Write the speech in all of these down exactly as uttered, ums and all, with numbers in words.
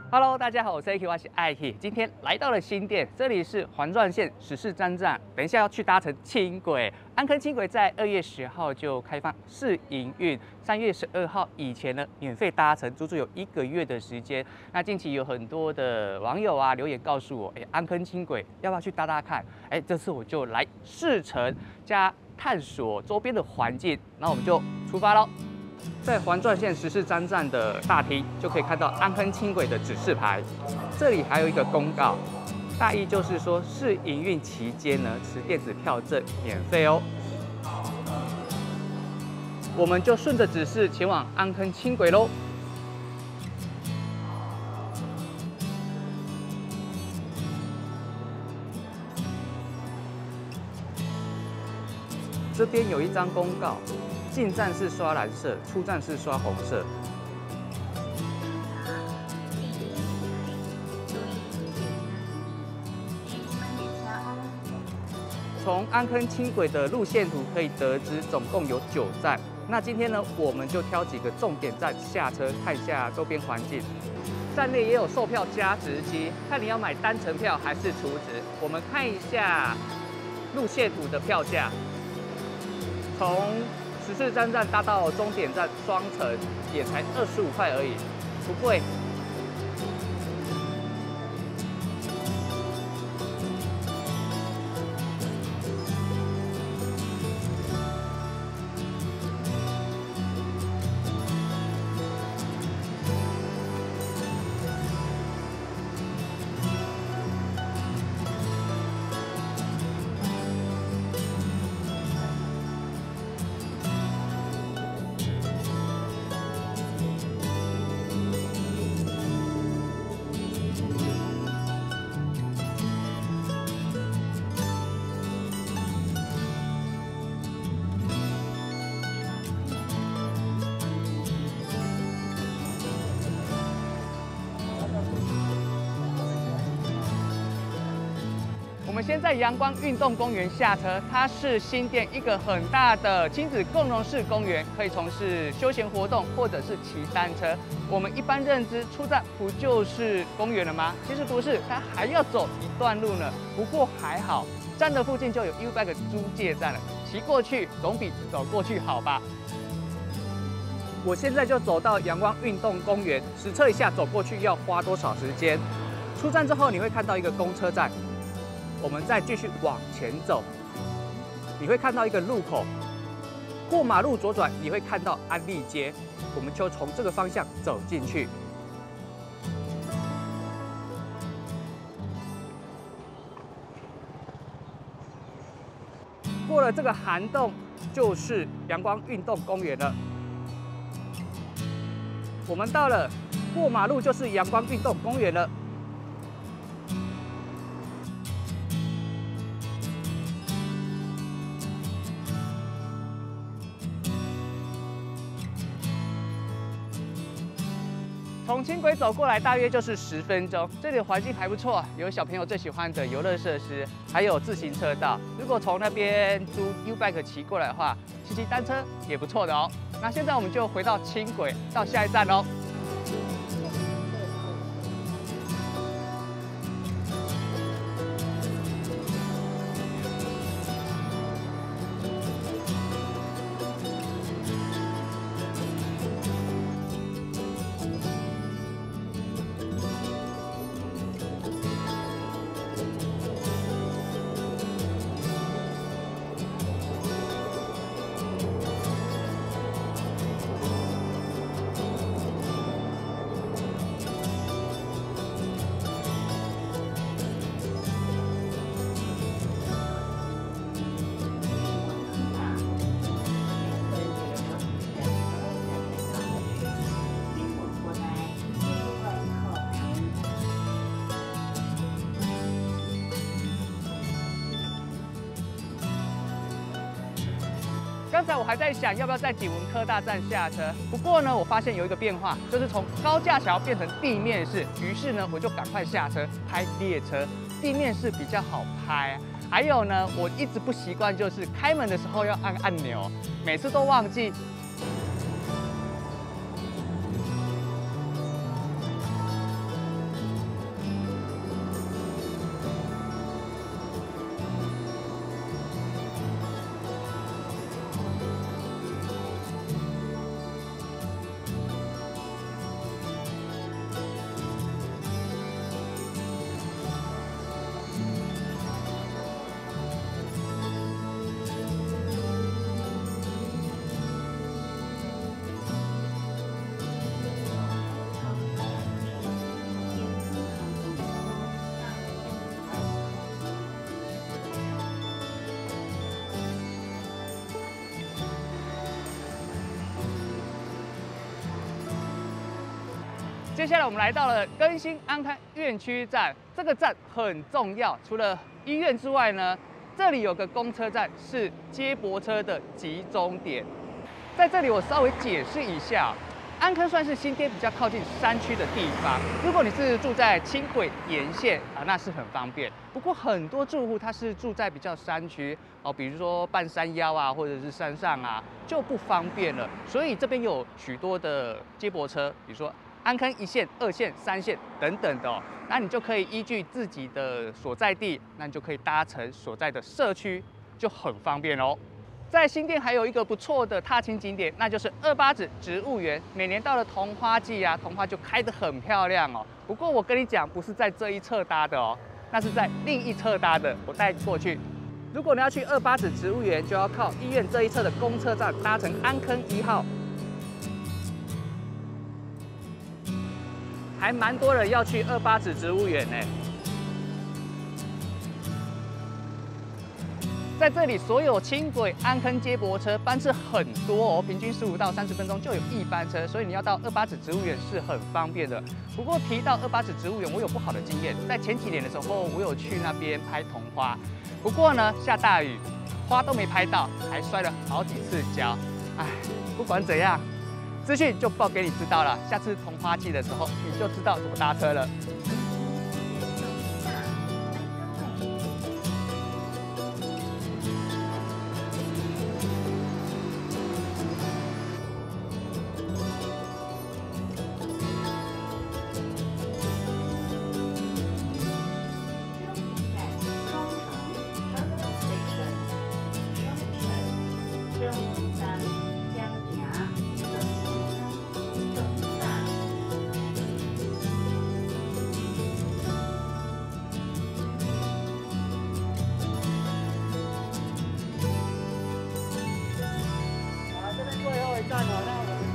Hello， 大家好，我是 A K， 我是艾 K。今天来到了新店，这里是环状线十四站站。等一下要去搭乘轻轨，安坑轻轨在二月十号就开放试营运，三月十二号以前呢免费搭乘，足足有一个月的时间。那近期有很多的网友啊留言告诉我，哎，安坑轻轨要不要去搭搭看？哎，这次我就来试乘加探索周边的环境，那我们就出发喽。 在环状线十四站站的大厅，就可以看到安坑轻轨的指示牌。这里还有一个公告，大意就是说，试营运期间呢，持电子票证免费哦。我们就顺着指示前往安坑轻轨喽。这边有一张公告。 进站是刷蓝色，出站是刷红色。从安坑轻轨的路线图可以得知，总共有九站。那今天呢，我们就挑几个重点站下车，看一下周边环境。站内也有售票加值机，看你要买单程票还是储值。我们看一下路线图的票价，从 十四站站搭到终点站双程也才二十五块而已，不贵。我们先在阳光运动公园下车，它是新店一个很大的亲子共融式公园，可以从事休闲活动或者是骑单车。我们一般认知出站不就是公园了吗？其实不是，它还要走一段路呢。不过还好，站的附近就有 U-Bike 租借站了，骑过去总比走过去好吧？我现在就走到阳光运动公园，实测一下走过去要花多少时间。出站之后你会看到一个公车站。 我们再继续往前走，你会看到一个路口，过马路左转，你会看到安利街，我们就从这个方向走进去。过了这个涵洞，就是阳光运动公园了。我们到了，过马路就是阳光运动公园了。 从轻轨走过来大约就是十分钟，这里的环境还不错，有小朋友最喜欢的游乐设施，还有自行车道。如果从那边租 U-Bike 骑过来的话，骑骑单车也不错的哦。那现在我们就回到轻轨，到下一站喽。 刚才我还在想要不要在景文科大站下车，不过呢，我发现有一个变化，就是从高架桥变成地面式，于是呢，我就赶快下车拍列车，地面式比较好拍。还有呢，我一直不习惯，就是开门的时候要按按钮，每次都忘记。 接下来我们来到了更新安康院区站，这个站很重要，除了医院之外呢，这里有个公车站是接驳车的集中点。在这里我稍微解释一下。 安坑算是新店比较靠近山区的地方。如果你是住在轻轨沿线啊，那是很方便。不过很多住户他是住在比较山区哦，比如说半山腰啊，或者是山上啊，就不方便了。所以这边有许多的接驳车，比如说安坑一线、二线、三线等等的哦，那你就可以依据自己的所在地，那你就可以搭乘所在的社区，就很方便哦。 在新店还有一个不错的踏青景点，那就是二八子植物园。每年到了桐花季啊，桐花就开得很漂亮哦。不过我跟你讲，不是在这一侧搭的哦，那是在另一侧搭的。我带过去。如果你要去二八子植物园，就要靠医院这一侧的公车站搭乘安坑一号。还蛮多人要去二八子植物园呢。 在这里，所有轻轨、安坑接驳车班次很多哦，平均十五到三十分钟就有一班车，所以你要到二八子植物园是很方便的。不过提到二八子植物园，我有不好的经验，在前几年的时候，我有去那边拍桐花，不过呢下大雨，花都没拍到，还摔了好几次跤。唉，不管怎样，资讯就报给你知道了，下次桐花季的时候，你就知道怎么搭车了。 站好，那我们。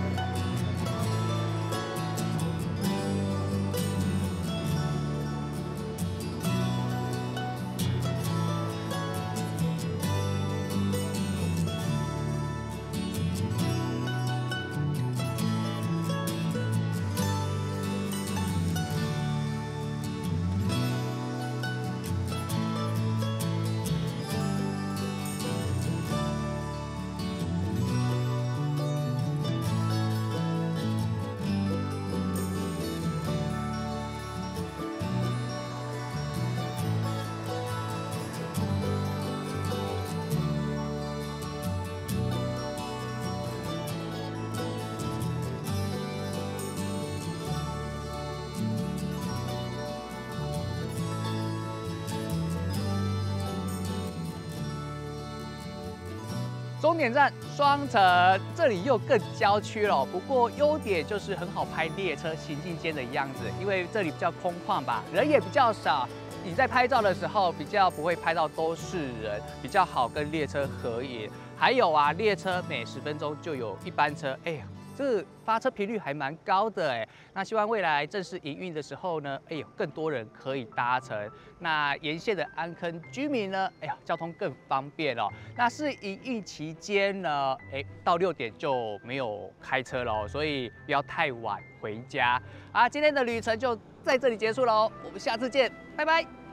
终点站双城，这里又更郊区了。不过优点就是很好拍列车行进间的样子，因为这里比较空旷吧，人也比较少。你在拍照的时候比较不会拍到都是人，比较好跟列车合影。还有啊，列车每十分钟就有一班车，哎呀。 这发车频率还蛮高的哎，那希望未来正式营运的时候呢，哎呦，更多人可以搭乘。那沿线的安坑居民呢，哎呀，交通更方便哦。那是营运期间呢，哎，到六点就没有开车了，所以不要太晚回家。啊，今天的旅程就在这里结束喽，我们下次见，拜拜。